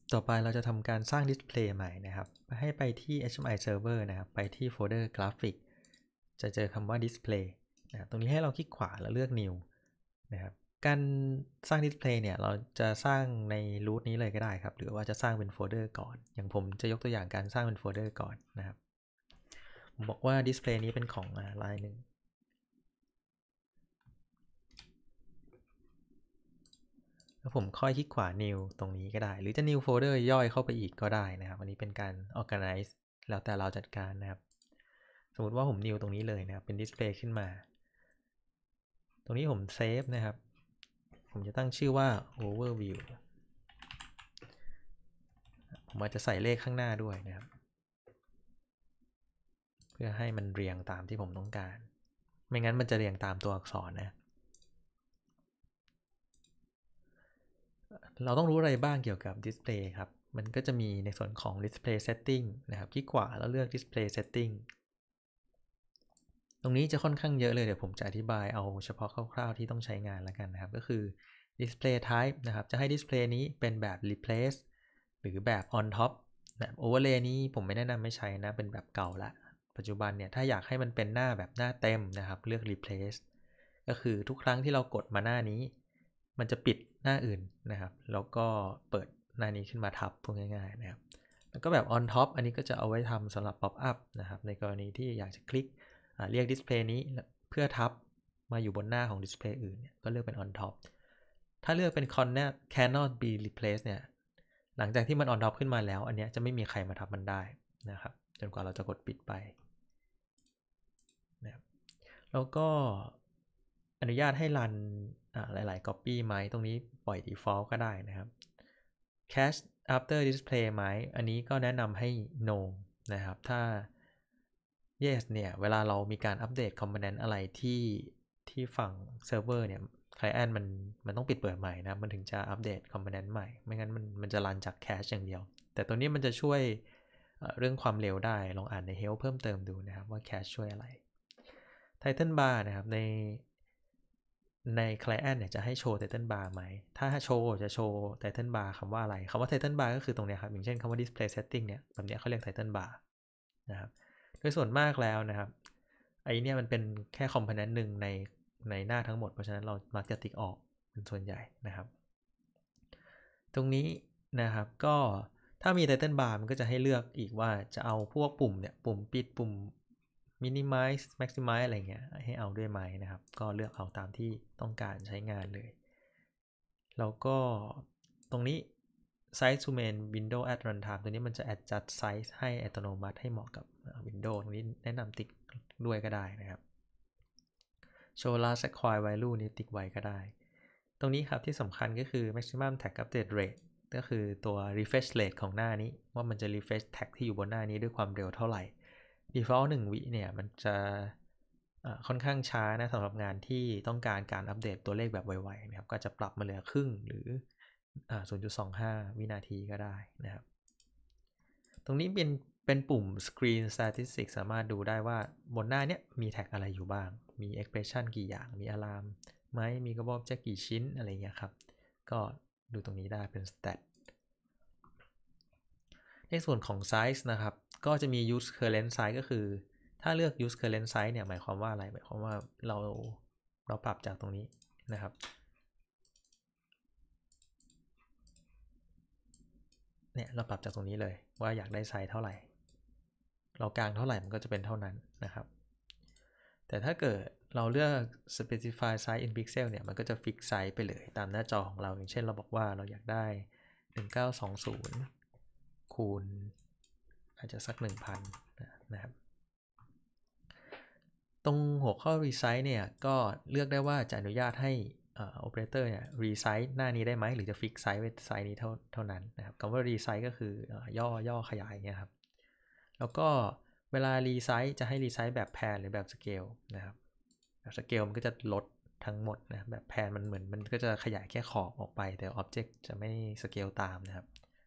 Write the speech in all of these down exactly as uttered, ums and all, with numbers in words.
ต่อไปเราจะทำการสร้าง display ใหม่นะครับให้ไปที่ เอช เอ็ม ไอ server นะครับไปที่โฟลเดอร์ graphic จะเจอคำว่า display นะครับตรงนี้ให้เราคลิกขวาแล้วเลือก new นะครับการสร้าง display เนี่ยเราจะสร้างใน root นี้เลยก็ได้ครับหรือว่าจะสร้างเป็นโฟลเดอร์ก่อนอย่างผมจะยกตัวอย่างการสร้างเป็นโฟลเดอร์ก่อนนะครับผมบอกว่า display นี้เป็นของลายหนึ่งแล้วผมค่อยคลิกขวา new ตรงนี้ก็ได้หรือจะ new folder ย่อยเข้าไปอีกก็ได้นะครับอันนี้เป็นการ organize แล้วแต่เราจัดการนะครับสมมติว่าผม new ตรงนี้เลยนะครับเป็น display ขึ้นมาตรงนี้ผมเซฟนะครับผมจะตั้งชื่อว่า overview ผมอาจจะใส่เลขข้างหน้าด้วยนะครับเพื่อให้มันเรียงตามที่ผมต้องการไม่งั้นมันจะเรียงตามตัวอักษรนะเราต้องรู้อะไรบ้างเกี่ยวกับ display ครับมันก็จะมีในส่วนของ display setting นะครับคลิกขวาแล้วเลือก display setting ตรงนี้จะค่อนข้างเยอะเลยเดี๋ยวผมจะอธิบายเอาเฉพาะคร่าวๆที่ต้องใช้งานแล้วกันนะครับก็คือ display type นะครับจะให้ display นี้เป็นแบบ replace หรือแบบ on top แบบ overlay นี้ผมไม่แนะนำไม่ใช้นะเป็นแบบเก่าละปัจจุบันเนี่ยถ้าอยากให้มันเป็นหน้าแบบหน้าเต็มนะครับเลือก replace ก็คือทุกครั้งที่เรากดมาหน้านี้มันจะปิดหน้าอื่นนะครับแล้วก็เปิดหน้านี้ขึ้นมาทับพูดง่ายๆนะครับแล้วก็แบบ on top อันนี้ก็จะเอาไว้ทำสำหรับ pop up นะครับในกรณีที่อยากจะคลิกเรียก display นี้เพื่อทับมาอยู่บนหน้าของ display อื่นเนี่ยก็เลือกเป็น on top ถ้าเลือกเป็น cannot be replaced เนี่ยหลังจากที่มัน on top ขึ้นมาแล้วอันนี้จะไม่มีใครมาทับมันได้นะครับจนกว่าเราจะกดปิดไปนะครับแล้วก็อนุญาตให้รันหลายๆ copy ไหมตรงนี้ปล่อย default ก็ได้นะครับ cache after display ไหมอันนี้ก็แนะนำให้ no นะครับถ้า yes เนี่ยเวลาเรามีการอัปเดต component อะไรที่ที่ฝั่งเซิร์ฟเวอร์เนี่ย client มันมันต้องปิดเปิดใหม่นะมันถึงจะอัปเดต component ใหม่ไม่งั้นมันมันจะรันจาก cache อย่างเดียวแต่ตัวนี้มันจะช่วยเรื่องความเร็วได้ลองอ่านใน help เพิ่มเติมดูนะครับว่า cache ช่วยอะไร title bar นะครับในใน client เนี่ยจะให้โชว์ title bar ไหมถ้าโชว์จะโชว์ title bar คำว่าอะไรคำว่า title bar ก็คือตรงนี้ครับอย่างเช่นคำว่า display setting เนี่ยแบบนี้เขาเรียก title bar นะครับโดยส่วนมากแล้วนะครับไอ้นี่มันเป็นแค่ component หนึ่งในในหน้าทั้งหมดเพราะฉะนั้นเรามักจะติ๊กออกเป็นส่วนใหญ่นะครับตรงนี้นะครับก็ถ้ามี title bar มันก็จะให้เลือกอีกว่าจะเอาพวกปุ่มเนี่ยปุ่มปิดปุ่ม minimize maximize อะไรเงี้ยให้เอาด้วยไหมนะครับก็เลือกเอาตามที่ต้องการใช้งานเลยแล้วก็ตรงนี้ size to main window at runtime ตัวนี้มันจะ adjust size ให้อัตโนมัติให้เหมาะกับ Windows ตรงนี้แนะนำติ๊กด้วยก็ได้นะครับ show last acquired value นี้ติ๊กไว้ก็ได้ตรงนี้ครับที่สำคัญก็คือ maximum tag update rate ก็คือตัว refresh rate ของหน้านี้ว่ามันจะ refresh tag ที่อยู่บนหน้านี้ด้วยความเร็วเท่าไหร่ default หนึ่งวิเนี่ยมันจะค่อนข้างช้านะสำหรับงานที่ต้องการการอัปเดตตัวเลขแบบไวๆนะครับก็จะปรับมาเหลือครึ่งหรือ ศูนย์จุดสองห้า วินาทีก็ได้นะครับตรงนี้เป็นเป็นปุ่ม screen statistics สามารถดูได้ว่าบนหน้านี้มีแท็กอะไรอยู่บ้างมี expression กี่อย่างมี alarm ไหมมี global object กี่ชิ้นอะไรเงี้ยครับก็ดูตรงนี้ได้เป็น stat ในส่วนของ size นะครับก็จะมี use current size ก็คือถ้าเลือก use current size เนี่ยหมายความว่าอะไรหมายความว่าเราเราปรับจากตรงนี้นะครับเนี่ยเราปรับจากตรงนี้เลยว่าอยากได้ไซส์เท่าไหร่เรากางเท่าไหร่มันก็จะเป็นเท่านั้นนะครับแต่ถ้าเกิดเราเลือก specify size in pixel เนี่ยมันก็จะ fix size ไปเลยตามหน้าจอของเราอย่างเช่นเราบอกว่าเราอยากได้หนึ่งพันเก้าร้อยยี่สิบคูณอาจจะสัก หนึ่งพัน นะครับตรงหัวข้อ resize เนี่ยก็เลือกได้ว่าจะอนุญาตให้โอเปอเรเตอร์เนี่ย resize หน้านี้ได้ไหมหรือจะ fix size ไว้ไซส์นี้เท่าเท่านั้นนะครับคำว่า resize ก็คือย่อย่อขยายเงี้ยครับแล้วก็เวลา resize จะให้ resize แบบ pan หรือแบบ scale นะครับแบบ scale มันก็จะลดทั้งหมดนะแบบ pan มันเหมือนมันก็จะขยายแค่ขอบออกไปแต่ object จะไม่ scale ตามนะครับ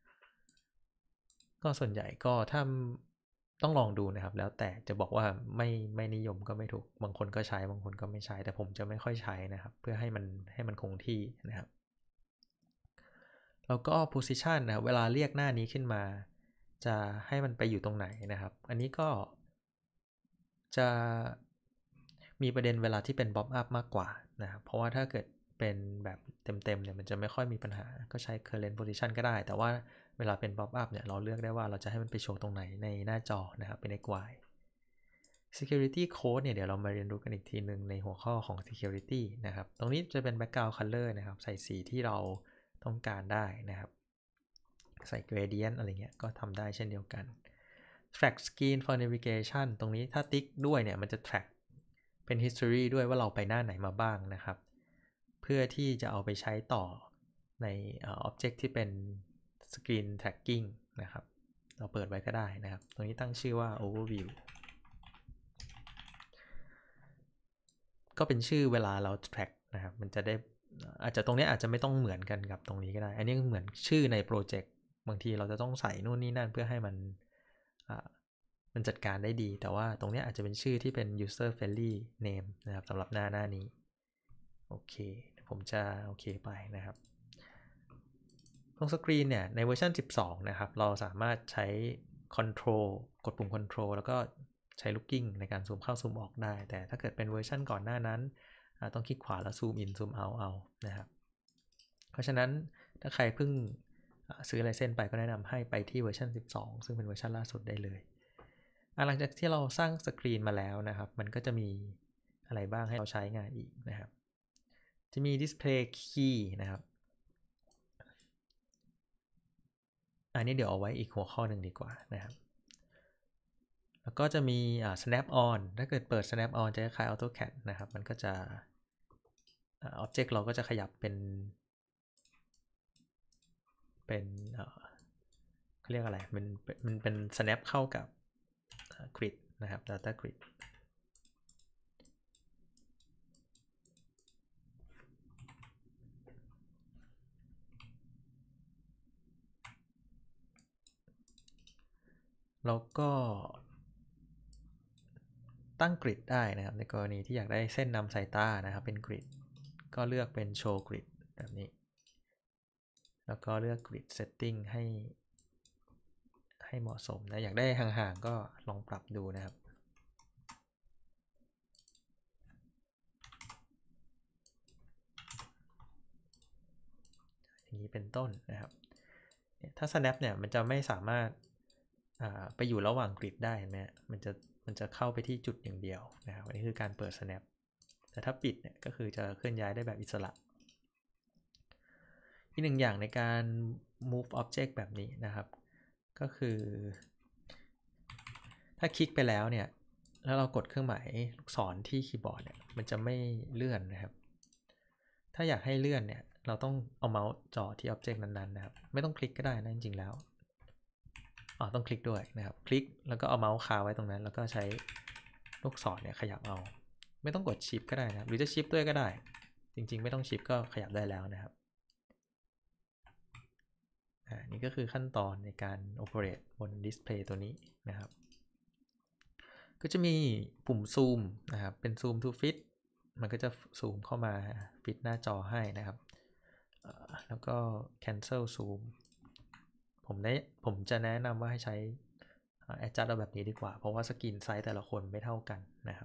ก็ส่วนใหญ่ก็ถ้าต้องลองดูนะครับแล้วแต่จะบอกว่าไม่ไม่นิยมก็ไม่ถูกบางคนก็ใช้บางคนก็ไม่ใช้แต่ผมจะไม่ค่อยใช้นะครับเพื่อให้มันให้มันคงที่นะครับแล้วก็ position นะครับเวลาเรียกหน้านี้ขึ้นมาจะให้มันไปอยู่ตรงไหนนะครับอันนี้ก็จะมีประเด็นเวลาที่เป็น pop up มากกว่านะครับเพราะว่าถ้าเกิดเป็นแบบเต็มๆเนี่ยมันจะไม่ค่อยมีปัญหาก็ใช้ current position ก็ได้แต่ว่าเวลาเป็น pop up เนี่ยเราเลือกได้ว่าเราจะให้มันไปโชว์ตรงไหนในหน้าจอนะครับเป็น เอ็กซ์ วาย security code เนี่ยเดี๋ยวเรามาเรียนรู้กันอีกทีหนึ่งในหัวข้อของ security นะครับตรงนี้จะเป็น background color นะครับใส่สีที่เราต้องการได้นะครับใส่ gradient อะไรเงี้ยก็ทำได้เช่นเดียวกัน track screen for navigation ตรงนี้ถ้าติ๊กด้วยเนี่ยมันจะ track เป็น history ด้วยว่าเราไปหน้าไหนมาบ้างนะครับเพื่อที่จะเอาไปใช้ต่อใน object ที่เป็น screen tracking นะครับเราเปิดไว้ก็ได้นะครับตรงนี้ตั้งชื่อว่า overview ก็เป็นชื่อเวลาเรา track นะครับมันจะได้อาจจะตรงนี้อาจจะไม่ต้องเหมือนกันกับตรงนี้ก็ได้อันนี้เหมือนชื่อในโปรเจกต์บางทีเราจะต้องใส่นู่นนี่นั่นเพื่อให้มันมันจัดการได้ดีแต่ว่าตรงนี้อาจจะเป็นชื่อที่เป็น user friendly name นะครับสำหรับหน้าหน้านี้โอเคผมจะโอเคไปนะครับตรงสกรีนเนี่ยในเวอร์ชันสิบสองนะครับเราสามารถใช้ control กดปุ่ม control แล้วก็ใช้ looking ในการซูมเข้าซูมออกได้แต่ถ้าเกิดเป็นเวอร์ชันก่อนหน้านั้นต้องคลิกขวาแล้วซูม in ซูม out เอานะครับเพราะฉะนั้นถ้าใครเพิ่งซื้อไลเซนส์ไปก็แนะนำให้ไปที่เวอร์ชันสิบสองซึ่งเป็นเวอร์ชันล่าสุดได้เลยหลังจากที่เราสร้างสกรีนมาแล้วนะครับมันก็จะมีอะไรบ้างให้เราใช้งานอีกนะครับจะมี display key นะครับอันนี้เดี๋ยวเอาไว้อีกหัวข้อหนึ่งดีกว่านะครับแล้วก็จะมี snap on ถ้าเกิดเปิด snap on จะคล้าย AutoCAD นะครับมันก็จะ object เราก็จะขยับเป็นเป็นเขาเรียกอะไรมันมันเป็น snap เข้ากับ grid นะครับ data grid แล้วก็ตั้ง grid ได้นะครับในกรณีที่อยากได้เส้นนำสายตานะครับเป็น grid ก็เลือกเป็น show grid แบบนี้แล้วก็เลือก grid setting ให้ให้เหมาะสมนะอยากได้ห่างๆก็ลองปรับดูนะครับอย่างนี้เป็นต้นนะครับถ้า snap เนี่ยมันจะไม่สามารถไปอยู่ระหว่าง grid ได้เห็นไหมมันจะมันจะเข้าไปที่จุดอย่างเดียวนะครับอันนี้คือการเปิด snap แต่ถ้าปิดเนี่ยก็คือจะเคลื่อนย้ายได้แบบอิสระอีกหนึ่งอย่างในการ move object แบบนี้นะครับก็คือถ้าคลิกไปแล้วเนี่ยแล้วเรากดเครื่องหมายลูกศรที่คีย์บอร์ดเนี่ยมันจะไม่เลื่อนนะครับถ้าอยากให้เลื่อนเนี่ยเราต้องเอาเมาส์จ่อที่ object นั้นๆนะครับไม่ต้องคลิกก็ได้นะจริงๆแล้วอ๋อต้องคลิกด้วยนะครับคลิกแล้วก็เอาเมาส์คาไว้ตรงนั้นแล้วก็ใช้ลูกศรเนี่ยขยับเอาไม่ต้องกดชิปก็ได้นะครับหรือจะชิปด้วยก็ได้จริงๆไม่ต้องชิปก็ขยับได้แล้วนะครับอ่านี่ก็คือขั้นตอนในการ operate บน display ตัวนี้นะครับก็จะมีปุ่มซูมนะครับเป็น zoom to fit มันก็จะซูมเข้ามาฟิตหน้าจอให้นะครับแล้วก็ cancel zoom ผมได้ผมจะแนะนำว่าให้ใช้ adjust เอาแบบนี้ดีกว่าเพราะว่าสกรีนไซส์แต่ละคนไม่เท่ากันนะครับ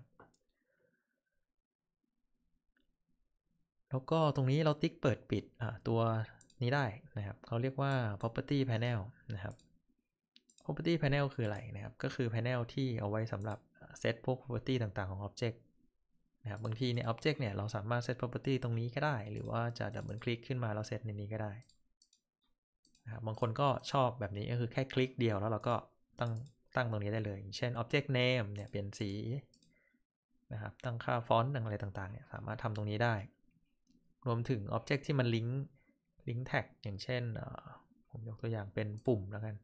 แล้วก็ตรงนี้เราติ๊กเปิดปิดตัวนี้ได้นะครับเขาเรียกว่า property panel นะครับ property panel คืออะไรนะครับก็คือ panel ที่เอาไว้สำหรับเซตพวก property ต่างๆของ object นะครับบางทีเนี่ย object เนี่ยเราสามารถเซต property ตรงนี้ก็ได้หรือว่าจะดับเบิลคลิกขึ้นมาแล้วเซตในนี้ก็ได้นะครับบางคนก็ชอบแบบนี้ก็คือแค่คลิกเดียวแล้วเราก็ตั้งตั้งตรงนี้ได้เลยเช่น object name เนี่ยเปลี่ยนสีนะครับตั้งค่าฟอนต์อะไรต่างๆเนี่ยสามารถทำตรงนี้ได้รวมถึง object ที่มันลิงก์ลิงก์แท็กอย่างเช่นผมยกตัวอย่างเป็นปุ่มแล้วกัน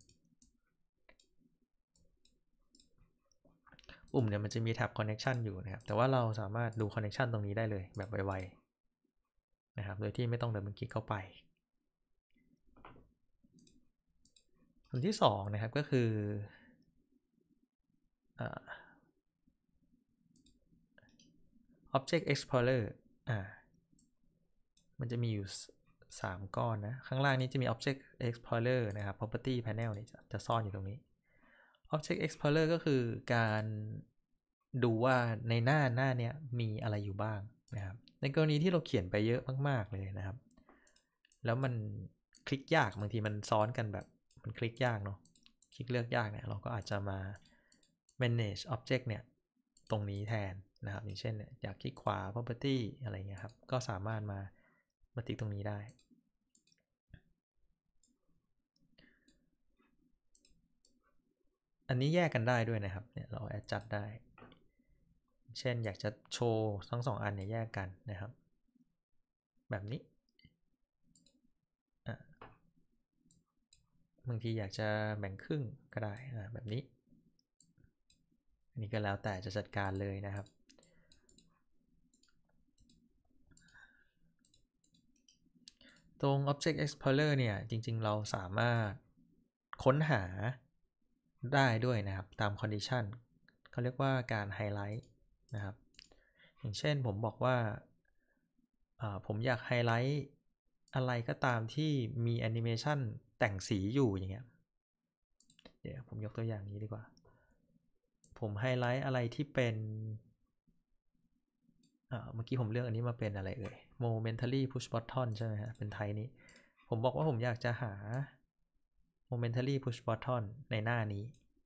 ปุ่มเนี่ยมันจะมีแท็บ connection อยู่นะครับแต่ว่าเราสามารถดู connection ตรงนี้ได้เลยแบบไวๆนะครับโดยที่ไม่ต้องเดินคลิกเข้าไปส่วนที่สองนะครับก็คือ Object Explorer อ่ามันจะมีอยู่สามก้อนนะข้างล่างนี้จะมี Object Explorer นะครับ Property Panel นี่จะจะซ่อนอยู่ตรงนี้ Object Explorer ก็คือการดูว่าในหน้าหน้าเนี้ยมีอะไรอยู่บ้างนะครับในกรณีที่เราเขียนไปเยอะมากๆเลยนะครับแล้วมันคลิกยากบางทีมันซ้อนกันแบบมันคลิกยากเนาะคลิกเลือกยากเนี่ยเราก็อาจจะมา manage object เนี่ยตรงนี้แทนนะครับอย่างเช่นอยากคลิกขวา property อะไรเงี้ยครับก็สามารถมามาติ๊กตรงนี้ได้อันนี้แยกกันได้ด้วยนะครับเนี่ยเรา adjust ได้เช่นอยากจะโชว์ทั้งสองอันเนี่ยแยกกันนะครับแบบนี้บางทีอยากจะแบ่งครึ่งก็ได้แบบนี้อันนี้ก็แล้วแต่จะจัดการเลยนะครับตรง Object Explorer เนี่ยจริงๆเราสามารถค้นหาได้ด้วยนะครับตาม condition เขาเรียกว่าการไฮไลท์นะครับอย่างเช่นผมบอกว่าผมอยากไฮไลท์อะไรก็ตามที่มีแอนิเมชันแต่งสีอยู่อย่างเงี้ยเดี๋ยวผมยกตัวอย่างนี้ดีกว่าผมไฮไลท์อะไรที่เป็นเมื่อกี้ผมเลือกอันนี้มาเป็นอะไรเอ่ย momentary push button ใช่ไหมฮะเป็นไทป์นี้ผมบอกว่าผมอยากจะหา momentary push button ในหน้านี้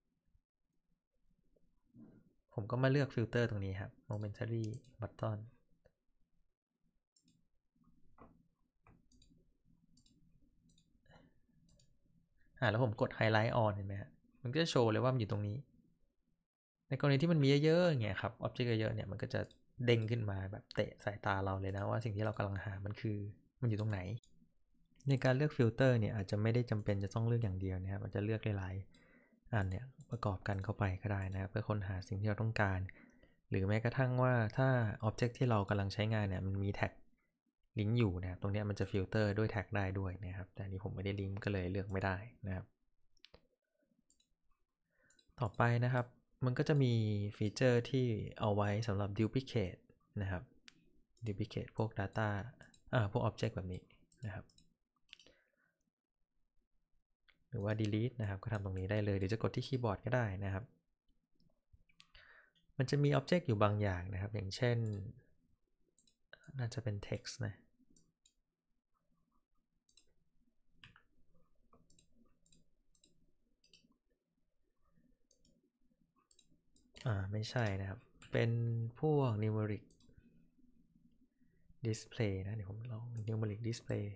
ผมก็มาเลือกฟิลเตอร์ตรงนี้ครับ momentary button อ่าแล้วผมกด highlight on เห็นไหมฮะมันก็จะโชว์เลยว่ามันอยู่ตรงนี้ในกรณีที่มันมีเยอะๆอย่างเงี้ยครับ object เยอะๆเนี่ยมันก็จะเด้งขึ้นมาแบบเตะสายตาเราเลยนะว่าสิ่งที่เรากำลังหามันคือมันอยู่ตรงไหนในการเลือกฟิลเตอร์เนี่ยอาจจะไม่ได้จำเป็นจะต้องเลือกอย่างเดียวนะครับมันจะเลือกหลายๆอันเนี่ยประกอบกันเข้าไปก็ได้นะครับเพื่อค้นหาสิ่งที่เราต้องการหรือแม้กระทั่งว่าถ้า object ที่เรากำลังใช้งานเนี่ยมันมีแท็กลิงก์อยู่นะครับตรงนี้มันจะฟิลเตอร์ด้วยแท็กได้ด้วยนะครับแต่นี้ผมไม่ได้ลิงก์ก็เลยเลือกไม่ได้นะครับต่อไปนะครับมันก็จะมีฟีเจอร์ที่เอาไว้สำหรับ duplicate นะครับ duplicate พวก data อ่าพวก object แบบนี้นะครับหรือว่า delete นะครับก็ทำตรงนี้ได้เลยหรือจะกดที่คีย์บอร์ดก็ได้นะครับมันจะมี object อยู่บางอย่างนะครับอย่างเช่นน่าจะเป็น text นะอ่าไม่ใช่นะครับเป็นพวก numeric display นะเดี๋ยวผมลอง numeric display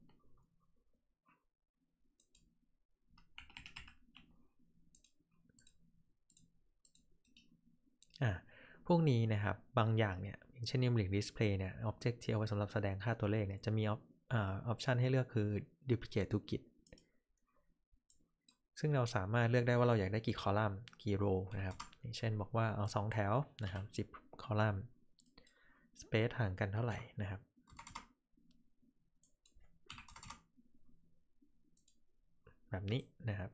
อ่าพวกนี้นะครับบางอย่างเนี่ยอย่างเช่น numeric display เนี่ย object ที่เอาไว้สำหรับแสดงค่าตัวเลขเนี่ยจะมีออปชันให้เลือกคือ duplicate to git ซึ่งเราสามารถเลือกได้ว่าเราอยากได้กี่คอลัมน์กี่โรนะครับอย่างเช่นบอกว่าเอาสองแถวนะครับสิบคอลัมน์ space ห่างกันเท่าไหร่นะครับแบบนี้นะครับ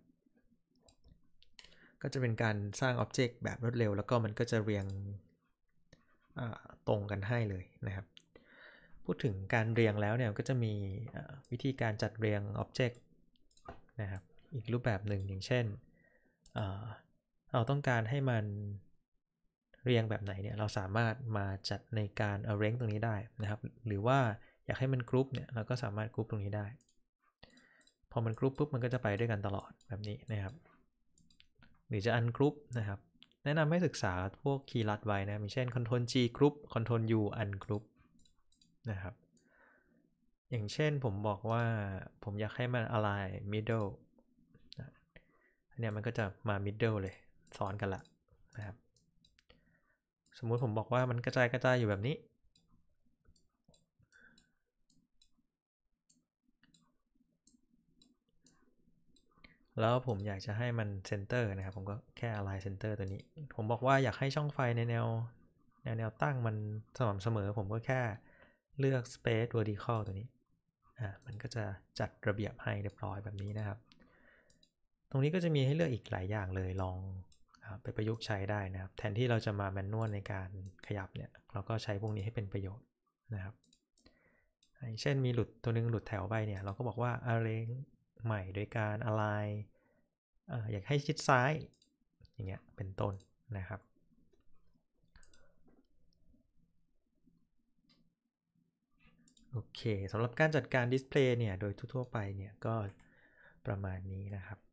ก็จะเป็นการสร้าง Object แบบรวดเร็วแล้วก็มันก็จะเรียงตรงกันให้เลยนะครับพูดถึงการเรียงแล้วเนี่ยก็จะมีวิธีการจัดเรียง Object นะครับอีกรูปแบบหนึ่งอย่างเช่นเราต้องการให้มันเรียงแบบไหนเนี่ยเราสามารถมาจัดในการ arrange ตรงนี้ได้นะครับหรือว่าอยากให้มันกรุ๊ปเนี่ยเราก็สามารถกรุ๊ปตรงนี้ได้พอมันกรุ๊ปปุ๊บมันก็จะไปด้วยกันตลอดแบบนี้นะครับหรือจะ ungroup นะครับแนะนำให้ศึกษาพวกคีย์ลัดไว้นะมีเช่น control G group control U ungroup นะครับอย่างเช่นผมบอกว่าผมอยากให้มัน align middle อันนี้มันก็จะมา middle เลยซ้อนกันละนะครับสมมุติผมบอกว่ามันกระจายกระจายอยู่แบบนี้แล้วผมอยากจะให้มันเซนเตอร์นะครับผมก็แค่ align center ตัวนี้ผมบอกว่าอยากให้ช่องไฟในแนวแนวแนวตั้งมันสม่ำเสมอผมก็แค่เลือก space vertical ตัวนี้อ่ามันก็จะจัดระเบียบให้เรียบร้อยแบบนี้นะครับตรงนี้ก็จะมีให้เลือกอีกหลายอย่างเลยลองไปประยุกต์ใช้ได้นะครับแทนที่เราจะมาแมนนวลในการขยับเนี่ยเราก็ใช้พวกนี้ให้เป็นประโยชน์นะครับเช่นมีหลุดตัวนึงหลุดแถวไปเนี่ยเราก็บอกว่า arrange ใหม่โดยการ align เอ่ออยากให้ชิดซ้ายอย่างเงี้ยเป็นต้นนะครับโอเคสำหรับการจัดการดิสเพลย์เนี่ยโดยทั่วๆไปเนี่ยก็ประมาณนี้นะครับ